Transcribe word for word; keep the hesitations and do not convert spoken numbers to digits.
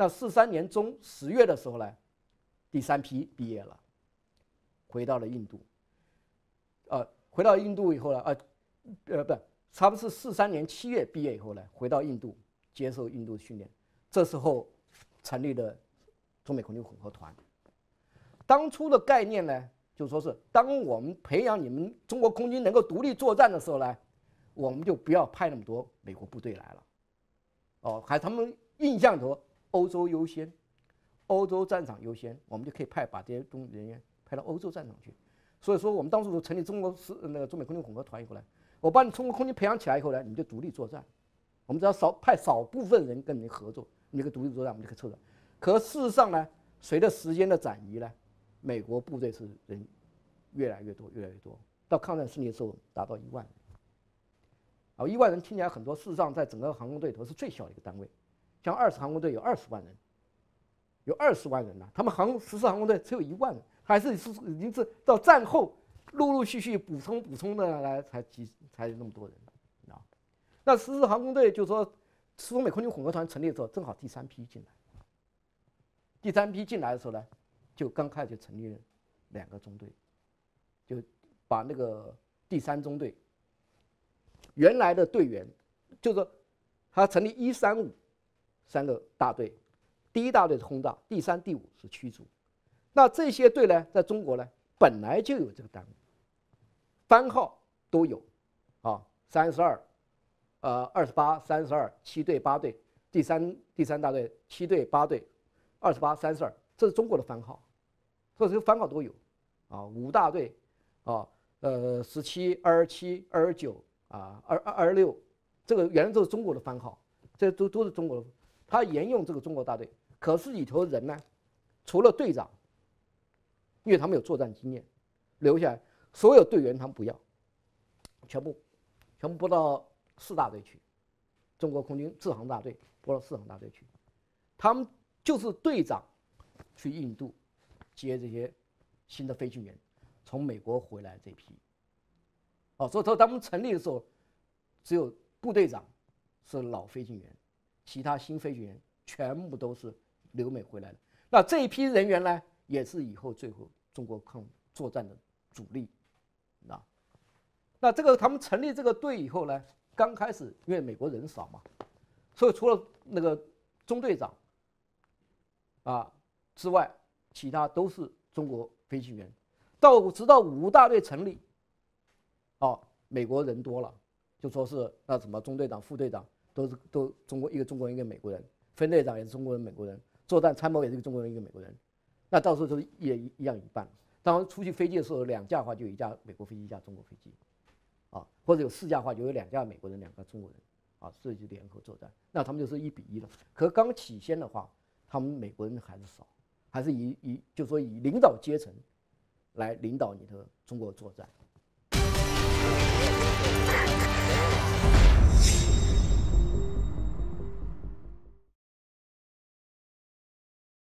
那四三年中十月的时候呢，第三批毕业了，回到了印度。呃，回到印度以后呢，呃，呃，不，差不多是四三年七月毕业以后呢，回到印度接受印度训练。这时候成立了中美空军混合团。当初的概念呢，就说是当我们培养你们中国空军能够独立作战的时候呢，我们就不要派那么多美国部队来了。哦，还他们印象中欧洲优先，欧洲战场优先，我们就可以派把这些中人员派到欧洲战场去。所以说，我们当初成立中国是那个中美空军混合团以后呢，我把你中国空军培养起来以后呢，你们就独立作战。我们只要少派少部分人跟你合作，你就可以独立作战，我们就可以撤转。可事实上呢，随着时间的转移呢，美国部队是人越来越多，越来越多。到抗战胜利的时候，达到一万人。啊，一万人听起来很多，事实上在整个航空队都是最小的一个单位。像二十航空队有二十万人，有二十万人呢、啊，他们航十四航空队只有一万人，还是是已经是到战后陆陆续续补充补充的来才几才有那么多人啊。那十四航空队就说，中美空军混合团成立的时候，正好第三批进来。第三批进来的时候呢，就刚开始就成立了两个中队，就把那个第三中队原来的队员，就是说他成立一三五三个大队，第一大队是轰炸，第三、第五是驱逐。那这些队呢，在中国呢本来就有这个单位，番号都有啊，三十二、呃二十八、三十二，七队八队，第三第三大队七队八队，二十八、三十二，这是中国的番号，所以这个番号都有啊，五大队啊，呃十七、二十七、二十九啊，二二十六，这个原来都是中国的番号，这都都是中国的。他沿用这个中国大队，可是里头人呢，除了队长，因为他们有作战经验，留下来，所有队员他们不要，全部全部拨到四大队去，中国空军制航大队拨到四航大队去，他们就是队长去印度接这些新的飞行员，从美国回来这批。哦，所以说他们成立的时候，只有部队长是老飞行员。其他新飞行员全部都是留美回来的。那这一批人员呢，也是以后最后中国抗作战的主力，啊。那这个他们成立这个队以后呢，刚开始因为美国人少嘛，所以除了那个中队长啊之外，其他都是中国飞行员。到直到五大队成立，哦，美国人多了，就说是那什么中队长、副队长。都是都中国一个中国人一个美国人，分队长也是中国人美国人，作战参谋也是一个中国人一个美国人，那到时候就是也一样一半。当然出去飞机的时候有两架的话就有一架美国飞机一架中国飞机，啊，或者有四架的话就有两架美国人两个中国人，啊，这就联合作战，那他们就是一比一了。可刚起先的话，他们美国人还是少，还是以以就说以领导阶层来领导你的中国作战。